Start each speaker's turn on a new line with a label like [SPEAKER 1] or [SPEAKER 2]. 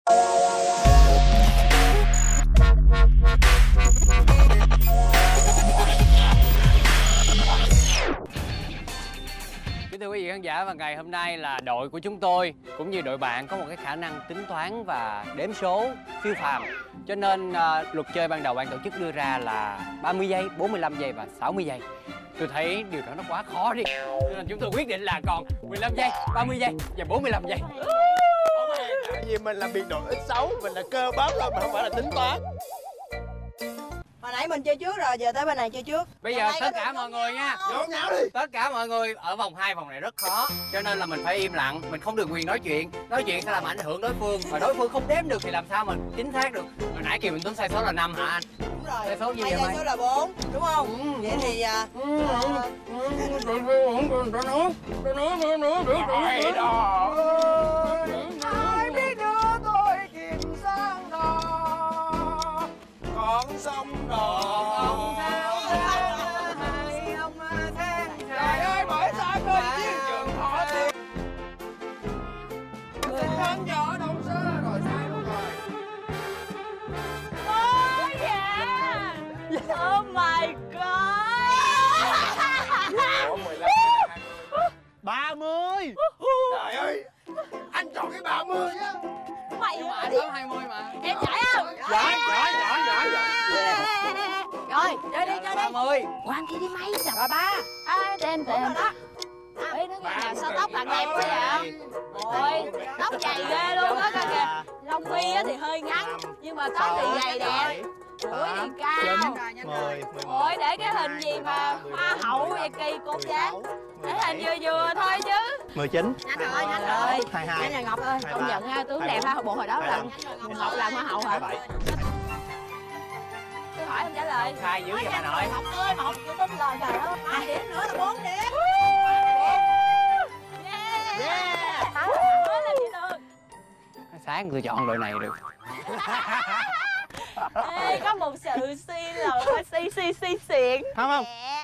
[SPEAKER 1] Kính thưa quý vị khán giả, và ngày hôm nay là đội của chúng tôi cũng như đội bạn có một cái khả năng tính toán và đếm số siêu phàm. Cho nên luật chơi ban đầu ban tổ chức đưa ra là 30 giây, 45 giây và 60 giây. Tôi thấy điều đó nó quá khó đi. Cho nên chúng tôi quyết định là còn 15 giây, 30 giây và 45 giây.
[SPEAKER 2] Tại vì mình là biệt đội ít xấu, mình là cơ bắp thôi mà không phải là tính toán.
[SPEAKER 3] Hồi nãy mình chơi trước rồi, giờ tới bên này chơi trước.
[SPEAKER 1] Bây giờ tất cả mọi người nha,
[SPEAKER 2] Nhốn nháo đi.
[SPEAKER 1] tất cả mọi người ở vòng 2 vòng này rất khó. Cho nên là mình phải im lặng, mình không được quyền nói chuyện. Nói chuyện sẽ làm ảnh hưởng đối phương, mà đối phương không đếm được thì làm sao mình chính xác được. Hồi nãy Kiều Minh Tuấn sai số là 5 hả anh?
[SPEAKER 3] Đúng rồi.
[SPEAKER 1] Sai số gì vậy
[SPEAKER 3] sai
[SPEAKER 1] mày?
[SPEAKER 3] số là 4, đúng không? Vậy thì
[SPEAKER 2] Ai biết đưa tôi chìm sang đò, con sông đò. Trời ơi, bởi sao bên chiến trường họ thiệt. Xin thân vợ đồng sơ rồi sai luôn rồi.
[SPEAKER 4] Ôi dạ. Oh my god.
[SPEAKER 2] 30. Trời ơi, anh chọn cái 30 á.
[SPEAKER 4] Mày
[SPEAKER 1] Nhưng mà anh có 20 mà.
[SPEAKER 4] em giỏi không?
[SPEAKER 2] Giỏi.
[SPEAKER 4] Rồi, chơi đi, chơi đi.
[SPEAKER 1] 30.
[SPEAKER 4] Quan kia đi mấy chập ba. Tên tên đó. Ê, nó nghe nè, sao tóc bạn đẹp thế vậy? Ôi, tóc dày ghê luôn á kìa. Lông mi á thì hơi ngắn, nhưng mà tóc thì dày đẹp. Mũi thì cao.
[SPEAKER 2] 10.
[SPEAKER 4] Ôi, để cái hình gì mà hoa hậu vậy kỳ cục vậy? Để hình vừa vừa thôi chứ.
[SPEAKER 2] 19.
[SPEAKER 4] Nhanh rồi, nhanh rồi.
[SPEAKER 2] 22.
[SPEAKER 4] Nhanh rồi Ngọc ơi, công nhận ha, tướng đẹp ha, bộ hồi đó là Ngọc làm hoa hậu hả?
[SPEAKER 2] 27.
[SPEAKER 4] Tôi hỏi không trả lời.
[SPEAKER 1] Khai dữ vậy bà nội.
[SPEAKER 4] Ngọc ơi, mà không chịu tin lời trời ơi.
[SPEAKER 3] 2 điểm nữa là 4 điểm.
[SPEAKER 4] Yeah. Mới lên đi được.
[SPEAKER 1] Sáng tôi chọn đội này được.
[SPEAKER 4] Ê, có một sự si là si xiển.
[SPEAKER 2] Không.